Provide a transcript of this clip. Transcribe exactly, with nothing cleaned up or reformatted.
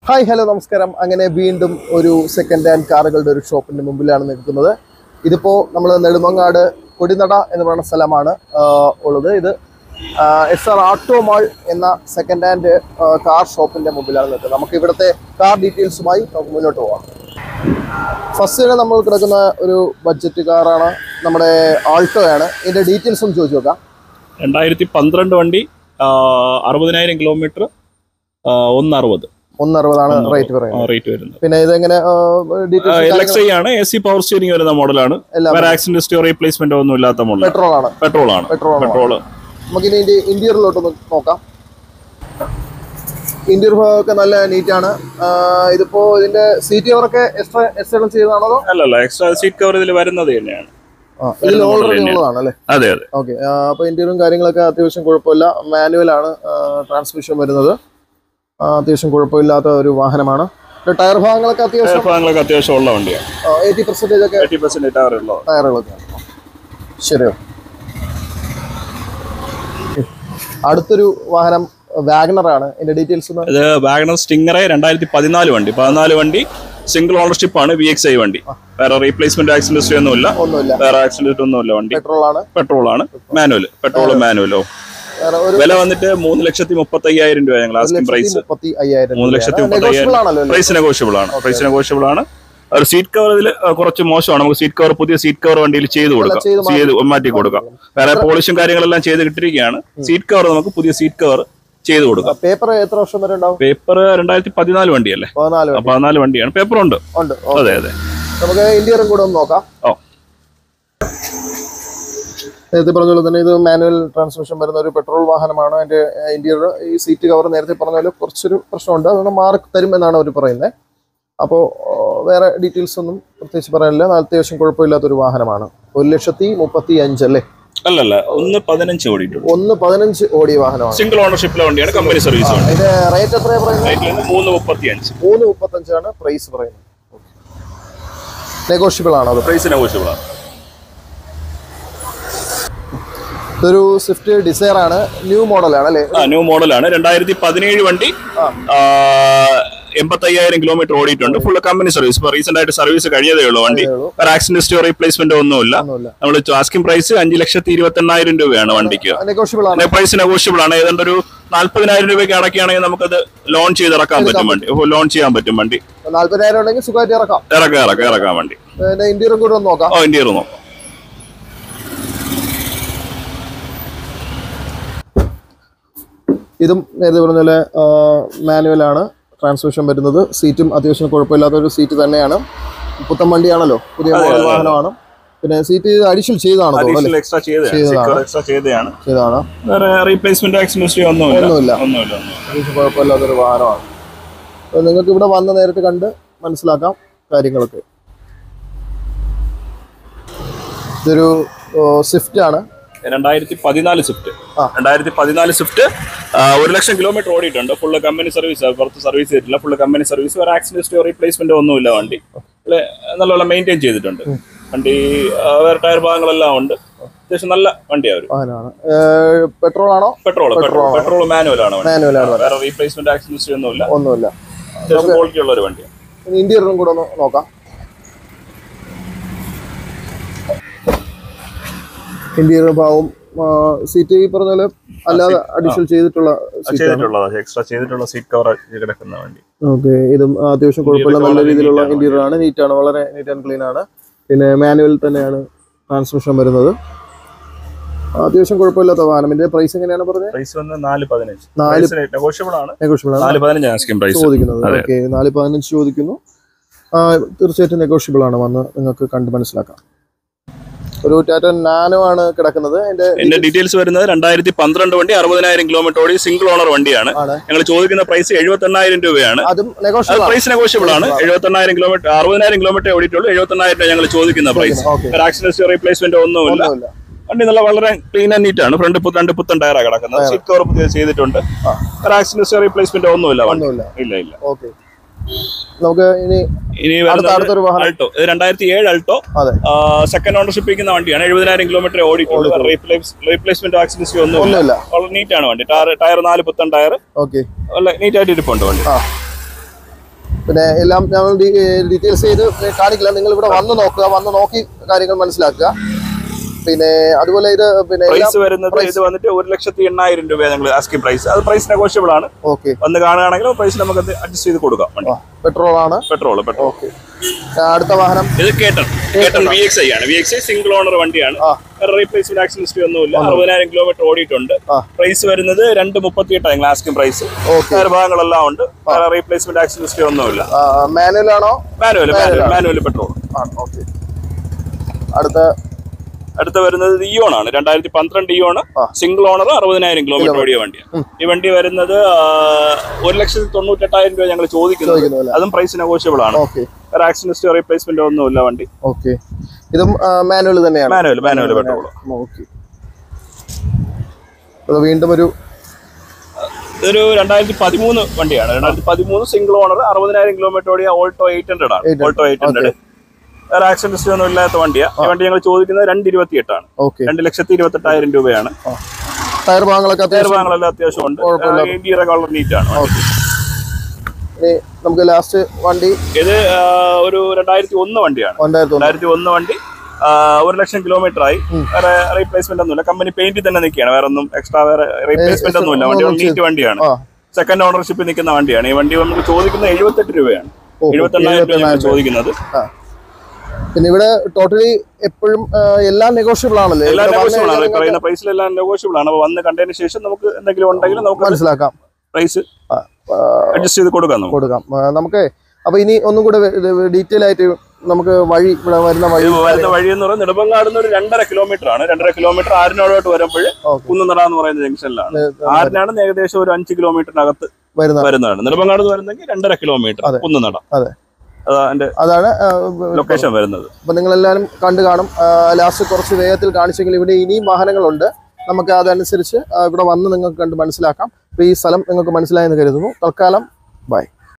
Hi hello നമസ്കാരം. അങ്ങനെ വീണ്ടും ഒരു സെക്കൻഡ് ഹാൻഡ് കാറുകളുടെ ഒരു ഷോപ്പിന്റെ മുമ്പിലാണ് നിൽക്കുന്നത്. ഇതിപ്പോ നമ്മൾ നെടുമങ്ങാട് കൊടിനട എന്ന് പറയുന്ന സ്ഥലമാണ് ഉള്ളത്. ഇത് എസ് ആർ ആട്ടോ മാൾ എന്ന സെക്കൻഡ് ഹാൻഡ് കാർ ഷോപ്പിന്റെ മുമ്പിലാണ് നിൽക്കുന്നത്. നമുക്ക് ഇവിടുത്തെ കാർ ഡീറ്റെയിൽസുമായി നമുക്ക് മുന്നോട്ട് പോകാം. ഫസ്റ്റ് നമ്മൾ കിടക്കുന്ന ഒരു ബഡ്ജറ്റ് കാറാണ്, നമ്മുടെ ആൾട്ടോയാണ്. ഇതിന്റെ ഡീറ്റെയിൽസ് ഒന്ന് ചോദിച്ചു നോക്കാം. രണ്ടായിരത്തി പന്ത്രണ്ട് വണ്ടി, അറുപതിനായിരം കിലോമീറ്റർ, ഒന്നറുപത് ഒന്നറുപതാണ് റേറ്റ് പറയുന്നത്. പിന്നെ ഇതെങ്ങനെ ആണ്, എ സി പവർ സ്റ്റിയറിംഗ് വരുന്ന മോഡലാണ്. ആക്സിഡന്റ് ഹിസ്റ്ററി റീപ്ലേസ്മെന്റ് ഒന്നും ഇല്ലാത്ത മോഡൽ. പെട്രോൾ ആണ് പെട്രോൾ ആണ് പെട്രോൾ. നമുക്ക് ഇനി ഇതിന്റെ ഇന്റീരിയറിലോട്ടൊന്ന് നോക്കാം. ഇന്റീരിയർ ഭാഗമൊക്കെ നല്ല നീറ്റാണ്. ഇതിപ്പോ ഇതിന്റെ സീറ്റ് കവറൊക്കെ എക്സ്ട്രാ എക്സ്ട്രാ ചെയ്തതാണോ? അല്ലല്ല, എക്സ്ട്രാ സീറ്റ് കവർ ഇതിൽ വരുന്നത് തന്നെയാണ്. ഇതിൽ ഓൾറെഡി ഉള്ളതാണ് അല്ലേ? അതെ അതെ. ഓക്കെ, അപ്പൊ ഇന്റീരിയറും കാര്യങ്ങളൊക്കെ അത്യാവശ്യം കുഴപ്പമില്ല. മാനുവൽ ആണ് ട്രാൻസ്മിഷൻ വരുന്നത്. അത്യാവശ്യം കുഴപ്പമില്ലാത്ത ഒരു വാഹനമാണ്. ടയർ ഭാഗങ്ങളൊക്കെ അത്യാവശ്യം ഭാഗങ്ങളൊക്കെ അത്യാവശ്യം ഉള്ള വണ്ടിയാണ്. എയ്റ്റി പെർസെന്റേജ് ഒക്കെ എയ്റ്റി പെർസെന്റ് ടയറുകളൊക്കെ. ശരിയോ. അടുത്തൊരു വാഹനം വാഗണർ ആണ്. ഇതിന്റെ ഡീറ്റെയിൽസ് ഇത് വാഗണർ സ്റ്റിംഗർ രണ്ടായിരത്തി പതിനാല് വണ്ടി പതിനാല് വണ്ടി സിംഗിൾ ഓണർഷിപ്പ് ആണ്. വി എക്സ് ഐ വണ്ടി. വേറെ റീപ്ലേസ്മെന്റ് ആക്സിഡന്റ് ഹിസ്റ്ററി ഒന്നുമില്ല. ഒന്നുമില്ല വേറെ ആക്സിഡന്റ് ഒന്നുമില്ല. വണ്ടി പെട്രോൾ ആണ്. പെട്രോൾ ആണ് മാനുവൽ. പെട്രോൾ മാനുവലോ. വില വന്നിട്ട് മൂന്ന് ലക്ഷത്തി മുപ്പത്തി അയ്യായിരം രൂപ. ഞങ്ങൾ ആസ്കിംഗ് പ്രൈസ് മൂന്ന് ലക്ഷത്തി മുപ്പത്തി അയ്യായിരം. പ്രൈസ് നെഗോഷ്യബിൾ ആണ്. പ്രൈസ് നെഗോഷ്യബിൾ ആണ്. ഒരു സീറ്റ് കവർ ഇതിൽ കുറച്ച് മോശമാണ്. നമുക്ക് സീറ്റ് കവർ പുതിയ സീറ്റ് കവർ വണ്ടിയിൽ ചെയ്ത് കൊടുക്കാം, ചെയ്ത് മാറ്റി കൊടുക്കാം. വേറെ പോളിഷും കാര്യങ്ങളെല്ലാം ചെയ്ത് കിട്ടിയിരിക്കുകയാണ്. സീറ്റ് കവർ നമുക്ക് പുതിയ സീറ്റ് കവർ ചെയ്ത് കൊടുക്കാം. പേപ്പർ എത്ര വർഷം വരെ ഉണ്ടാവും? പേപ്പർ രണ്ടായിരത്തി പതിനാല് വണ്ടിയല്ലേ? പതിനാല് വണ്ടിയാണ്. പേപ്പർ ഉണ്ട്. അതെ അതെ. നമുക്ക് ഇന്റീരിയറും കൂടെ ഒന്ന് നോക്കാം. ഓ, നേരത്തെ പറഞ്ഞ പോലെ തന്നെ ഇത് മാനുവൽ ട്രാൻസ്മിഷൻ വരുന്ന ഒരു പെട്രോൾ വാഹനമാണ്. അതിന്റെ ഇന്റീരിയർ ഈ സീറ്റ് കവർ നേരത്തെ പറഞ്ഞ പോലെ കുറച്ചൊരു പ്രശ്നമുണ്ട്. അതുകൊണ്ട് മാർക്ക് തരും എന്നാണ് അവർ പറയുന്നത്. അപ്പോൾ വേറെ ഡീറ്റെയിൽസ് ഒന്നും പ്രത്യേകിച്ച് പറയാനില്ല. അത്യാവശ്യം കുഴപ്പമില്ലാത്തൊരു വാഹനമാണ്. ഒരു ലക്ഷത്തി മുപ്പത്തി അഞ്ച് അല്ലേ? അല്ലല്ല, ഒന്ന് പതിനഞ്ച് ഓടിയിട്ടുണ്ട്. ഒന്ന് പതിനഞ്ച് ഓടിയ വാഹനമാണ്. സിംഗിൾ ഓണർഷിപ്പിലെ വണ്ടിയാണ്. Company service. ഇതിന്റെ റേറ്റ് എത്രയാണ് പറയുന്നത്? മൂന്ന് മുപ്പത്തി അഞ്ച് മൂന്ന് മുപ്പത്തഞ്ചാണ് പ്രൈസ് പറയുന്നത്. നെഗോഷ്യബിൾ ആണോ? അത് പ്രൈസ് നെഗോഷ്യബിൾ ആണ്. ഇതൊരു സ്വിഫ്റ്റ് ഡിസയർ ആണ്. ന്യൂ മോഡലാണ് അല്ലേ? ന്യൂ മോഡലാണ്. രണ്ടായിരത്തി പതിനേഴ് വണ്ടി, എൺപത്തി അയ്യായിരം കിലോമീറ്റർ ഓടിയിട്ടുണ്ട്. Full company service. ഇപ്പൊ റീസെന്റ് ആയിട്ട് സർവീസ് കഴിഞ്ഞതേ ഉള്ളൂ വണ്ടി. ഒരു ആക്സിഡന്റ് ഹിസ്റ്ററി റീപ്ലേസ്മെന്റ് ഒന്നുമില്ല. നമ്മൾ ആസ്കിംഗ് പ്രൈസ് അഞ്ച് ലക്ഷത്തി ഇരുപത്തി എണ്ണായിരം രൂപയാണ് വണ്ടിക്ക്. പ്രൈസ് നെഗോഷ്യബിൾ ആണ്. ഏതാണ്ട് ഒരു നാല്പതിനായിരം രൂപയ്ക്ക് അടക്കുകയാണെങ്കിൽ നമുക്കത് ലോൺ ചെയ്ത് ഇറക്കാൻ പറ്റും വണ്ടി. ലോൺ ചെയ്യാൻ പറ്റും വണ്ടി. നാല്പതിനായിരം ഉണ്ടെങ്കിൽ സുഖമായിട്ട് ഇറക്കാം. ഇറക്കാം ഇറക്കാം ഇറക്കാം വണ്ടി. ഇന്റീരിയർ കൂടെ നോക്കാം. ഓ, ഇന്റീരിയർ നോക്കാം. ഇതും നേരത്തെ പറഞ്ഞ പോലെ മാനുവൽ ആണ് ട്രാൻസ്മിഷൻ വരുന്നത്. സീറ്റും അത്യാവശ്യം കുഴപ്പമില്ലാത്ത ഒരു സീറ്റ് തന്നെയാണ്. പുത്തൻ വണ്ടിയാണല്ലോ, പുതിയ മോഡൽ വാഹനമാണ്. പിന്നെ സീറ്റ് അഡീഷണൽ ചെയ്താണോ? ചെയ്താണ്. റീപ്ലേസ്മെന്റ് ഒന്നുമില്ല. കുഴപ്പമില്ലാത്തൊരു വാഹനമാണ്. അപ്പോൾ നിങ്ങൾക്ക് ഇവിടെ വന്ന് നേരിട്ട് കണ്ട് മനസ്സിലാക്കാം കാര്യങ്ങളൊക്കെ. ഇതൊരു സ്വിഫ്റ്റ് ആണ്. രണ്ടായിരത്തി പതിനാല് സ്വിഫ്റ്റ് രണ്ടായിരത്തി പതിനാല് സ്വിഫ്റ്റ് ഒരു ലക്ഷം കിലോമീറ്റർ ഓടിയിട്ടുണ്ട്. Full company service. പുറത്ത് സർവീസ് ചെയ്തിട്ടില്ല. Full company service. ഒരു ആക്സിഡന്റ് ഹിസ്റ്ററി റീപ്ലേസ്മെന്റ് ഒന്നുമില്ല. വണ്ടി നല്ലപോലെ മെയിൻറ്റെയിൻ ചെയ്തിട്ടുണ്ട്. വണ്ടി വേറെ ടയർ ഭാഗങ്ങളെല്ലാം ഉണ്ട്. അത്യാവശ്യം നല്ല വണ്ടിയാണ്. പെട്രോൾ ആണോ? പെട്രോൾ പെട്രോൾ പെട്രോൾ മാനുവൽ ആണ്. വേറെ റീപ്ലേസ്മെന്റ് ആക്സിഡന്റ് ഹിസ്റ്ററി ഒന്നുമില്ല. ഒന്നുമില്ല. അത്യാവശ്യം ക്വാളിറ്റി ഉള്ള ഒരു വണ്ടിയാണ്. ഇന്റീരിയറും കൂടെ ഒന്ന് നോക്കാം. ഇന്റീരിയർ ഭാഗവും സീറ്റ് ഈ പറഞ്ഞ പോലെ അല്ലാതെ അഡീഷണൽ ചെയ്തിട്ടുള്ള എക്സ്ട്രാ ചെയ്തിട്ടുള്ള സീറ്റ് കവർ കിടക്കുന്ന വണ്ടി. ഓക്കെ, ഇതും അത്യാവശ്യം കുഴപ്പമില്ല. നല്ല രീതിയിലുള്ള ഇന്റീരിയർ ആണ്. നീറ്റാണ്, വളരെ നീറ്റ് ആൻഡ് ക്ലീൻ ആണ്. പിന്നെ മാനുവൽ തന്നെയാണ് ട്രാൻസ്മിഷൻ വരുന്നത്. അത്യാവശ്യം കുഴപ്പമില്ലാത്ത വാഹനം. ഇതിന്റെ പ്രൈസ് എങ്ങനെയാണ് പറഞ്ഞത്? പ്രൈസ് വന്ന് നാല് പതിനഞ്ച്. നെഗോഷ്യബിൾ ആണ്. ചോദിക്കുന്നത്. ഓക്കെ, നാല് പതിനഞ്ച് ചോദിക്കുന്നു. തീർച്ചയായിട്ടും നെഗോഷ്യബിൾ ആണ്. വന്ന് നിങ്ങൾക്ക് കണ്ട് മനസ്സിലാക്കാം. ഒരു ടാറ്റ നാനോ ആണ് കിടക്കുന്നത്. എന്റെ ഡീറ്റെയിൽസ് വരുന്നത് രണ്ടായിരത്തി പന്ത്രണ്ട് വണ്ടി, അറുപതിനായിരം കിലോമീറ്റർ ഓടി, സിംഗിൾ ഓണർ വണ്ടിയാണ്. ഞങ്ങൾ ചോദിക്കുന്ന പ്രൈസ് എഴുപത്തി എണ്ണായിരം രൂപയാണ്. പ്രൈസ് നെഗോഷ്യബിൾ ആണ്. എഴുപത്തി എണ്ണായിരം കിലോമീറ്റർ അറുപതിനായിരം കിലോമീറ്റർ ഓടിയിട്ടുള്ളൂ. എഴുപത്തി എണ്ണായിരം രൂപ ഞങ്ങൾ ചോദിക്കുന്ന പ്രൈസ്. ആക്സിഡന്റ് റീപ്ലേസ്മെന്റ് ഒന്നുമില്ല. വണ്ടി നല്ല വളരെ ക്ലീൻ ആൻഡ് നീറ്റ് ആണ്. ഫ്രണ്ട് രണ്ട് പുത്തൻ ടയറാണ് കിടക്കുന്നത്. സീറ്റ് കവർ പുതിയ ചെയ്തിട്ടുണ്ട്. ആക്സിഡന്റ് റീപ്ലേസ്മെന്റ് ഒന്നുമില്ല. ഇല്ല ഇല്ല. ഓക്കെ, നമുക്ക് ഇനി ഇനി ആൾട്ടോ. ഇത് രണ്ടായിരത്തി ഏഴ് ആൾട്ടോ. സെക്കൻഡ് ഓണർഷിപ്പ് ഇരിക്കുന്ന വണ്ടിയാണ്. എഴുപതിനായിരം കിലോമീറ്റർ ഓടിയിട്ടുള്ളൂ. റീപ്ലേസ്മെന്റ് ആക്സിഡന്റ് ഒന്നുമില്ല. വളരെ നീറ്റ് ആണ് വണ്ടി. ടയർ നാല് പുത്തൻ ടയർ. ഓക്കെ, നല്ല നീറ്റ് ആയിട്ട് ഇരിപ്പുണ്ട് വണ്ടി. പിന്നെ എല്ലാം ഞങ്ങൾ ഡീറ്റെയിൽസ് ചെയ്ത് കാണിക്കില്ല. നിങ്ങൾ ഇവിടെ വന്ന് നോക്കുക, വന്ന് നോക്കി കാര്യങ്ങൾ മനസ്സിലാക്കുക. പിന്നെ അതുപോലെ ഇത് പിന്നെ പ്രൈസ് വരുന്നത് ഇത് വന്നിട്ട് ഒരു ലക്ഷത്തി എണ്ണായിരം രൂപ ഞങ്ങൾ ആസ്കിംഗ് പ്രൈസ്. അത് പ്രൈസ് നെഗോഷ്യബിൾ ആണ്. ഓക്കെ, വന്ന് കാണുകയാണെങ്കിൽ പ്രൈസ് നമുക്ക് അഡ്ജസ്റ്റ് ചെയ്ത് കൊടുക്കാം. പെട്രോൾ ആണ്. Petrol petrol okay. അടുത്ത വാഹനം ഇത് കേട്ടൺ കേട്ടൺ വി എക്സ് ഐ ആണ്. V X I single owner വണ്ടിയാണ്. റീപ്ലേസ്മെന്റ് ആക്സിഡന്റ് ഹിസ്റ്ററി ഒന്നുമില്ല. അറുപതിനായിരം കിലോമീറ്റർ ഓടിയിട്ടുണ്ട്. പ്രൈസ് വരുന്നത് രണ്ട് മുപ്പത്തി എട്ടാണ് ഞങ്ങൾ ആസ്കിംഗ് പ്രൈസ്. ഭാഗങ്ങളെല്ലാം ഉണ്ട്. റീപ്ലേസ്മെന്റ് ആക്സിഡന്റ് ഹിസ്റ്ററി ഒന്നുമില്ല. മാനുവൽ ആണോ? Manual manual petrol. ഓക്കെ. അടുത്ത അടുത്ത വരുന്നത് ഇയോൺ ആണ്. രണ്ടായിരത്തി പന്ത്രണ്ട് ഇയോൺ സിംഗിൾ ഓണർ അറുപതിനായിരം കിലോമീറ്റർ ഓടിയ വണ്ടിയാണ്. ഈ വണ്ടി വരുന്നത് ഒരു ലക്ഷത്തി തൊണ്ണൂറ്റി എട്ടായിരം രൂപ ഞങ്ങൾ ചോദിക്കുന്നത്. അതും പ്രൈസ് നെഗോഷ്യബിൾ ആണ്. ആക്സിഡന്റ് ഹിസ്റ്ററി റീപ്ലേസ്മെന്റ് ഒന്നുമില്ല വണ്ടി. ഓക്കെ. ഇതും മാനുവൽ തന്നെയാണ്. Manual manual petrol. ഓക്കെ. വീണ്ടും ഒരു ഇതൊരു രണ്ടായിരത്തി പതിമൂന്ന് വണ്ടിയാണ്. രണ്ടായിരത്തി പതിമൂന്ന് സിംഗിൾ ഓണർ അറുപതിനായിരം കിലോമീറ്റർ ഓടിയ ഓൾട്ടോ എയ്റ്റ് ഹൺഡ്രഡ് ആണ്. Alto eight hundred accident history ഒന്നും ഇല്ലാത്ത വണ്ടിയാണ്. ഈ വണ്ടി ഞങ്ങൾ ചോദിക്കുന്നത് രണ്ട് ഇരുപത്തി എട്ടാണ്. രണ്ട് ലക്ഷത്തി ഇരുപത്തി എട്ടായിരം രൂപയാണ്. ടയർ ഭാഗങ്ങളൊക്കെ ടയർ ഭാഗങ്ങളെല്ലാം അത്യാവശ്യം ഉണ്ട്. ഇന്റീരിയർ കളർ നീറ്റ് ആണ്. നമുക്ക് ലാസ്റ്റ് വണ്ടി ഇത് ഒരു രണ്ടായിരത്തി ഒന്ന് വണ്ടിയാണ്. രണ്ടായിരത്തി ഒന്ന് വണ്ടി ഒരു ലക്ഷം കിലോമീറ്റർ ആയി. വേറെ റീപ്ലേസ്മെന്റ് ഒന്നുമില്ല. കമ്പനി പെയിന്റ് തന്നെ നിൽക്കുകയാണ്. വേറെ ഒന്നും എക്സ്ട്രാ വേറെ റീപ്ലേസ്മെന്റ് ഒന്നുമില്ല. വണ്ടി നീറ്റ് വണ്ടിയാണ്. സെക്കൻഡ് ഓണർഷിപ്പിൽ നിൽക്കുന്ന വണ്ടിയാണ്. ഈ വണ്ടി നമുക്ക് ചോദിക്കുന്നത് എഴുപത്തെട്ട് രൂപയാണ്. എഴുപത്തി എണ്ണായിരം രൂപയാണ് ചോദിക്കുന്നത്. പിന്നെ ഇവിടെ ടോട്ടലി എപ്പോഴും എല്ലാം നെഗോഷ്യബിൾ ആണല്ലോ. എല്ലാം നെഗോഷ്യബിൾ ആണ്. പറയുന്ന പ്രൈസിലെല്ലാം നെഗോഷ്യബിൾ ആണ്. വന്ന് കണ്ടതിന് ശേഷം നമുക്ക് എന്തെങ്കിലും ഉണ്ടെങ്കിൽ നമുക്ക് മനസ്സിലാക്കാം. പ്രൈസ് അഡ്ജസ്റ്റ് ചെയ്ത് കൊടുക്കാം കൊടുക്കാം നമുക്ക്. അപ്പൊ ഇനി ഒന്നും കൂടെ ഡീറ്റെയിൽ ആയിട്ട് നമുക്ക് വഴി ഇവിടെ വരുന്ന വഴി വരുന്ന വഴി എന്ന് പറയുന്നത് നെടുമങ്ങാട് ഒരു രണ്ടര കിലോമീറ്റർ ആണ്. രണ്ടര കിലോമീറ്റർ ആരിനോടോട്ട് വരുമ്പോൾ കുന്നനട എന്ന് പറയുന്ന ജംഗ്ഷനിലാണ്. ആരിനാണ് ഏകദേശം ഒരു അഞ്ച് കിലോമീറ്ററിനകത്ത് വരുന്നതാണ്. നെടുമങ്ങാട് വരുന്നെങ്കിൽ രണ്ടര കിലോമീറ്റർ കുന്നനട. അതെ, അതാണ് ലൊക്കേഷൻ വരുന്നത്. അപ്പൊ നിങ്ങൾ എല്ലാവരും കണ്ടു കാണും. ലാസ്റ്റ് കുറച്ച് വേഗത്തിൽ കാണിച്ചെങ്കിൽ ഇവിടെ ഇനിയും വാഹനങ്ങളുണ്ട്. നമുക്ക് അതനുസരിച്ച് ഇവിടെ വന്ന് നിങ്ങൾക്ക് കണ്ട് മനസ്സിലാക്കാം. അപ്പൊ ഈ സ്ഥലം നിങ്ങൾക്ക് മനസ്സിലായെന്ന് കരുതുന്നു. തൽക്കാലം ബൈ.